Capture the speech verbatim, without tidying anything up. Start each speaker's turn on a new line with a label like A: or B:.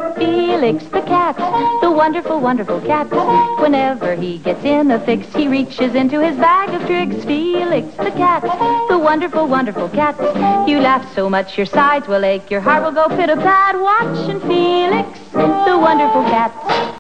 A: Felix the cat, the wonderful, wonderful cat. Whenever he gets in a fix, he reaches into his bag of tricks. Felix the cat, the wonderful, wonderful cat. You laugh so much your sides will ache, your heart will go pit-a-pat. Watching Felix, the wonderful cat.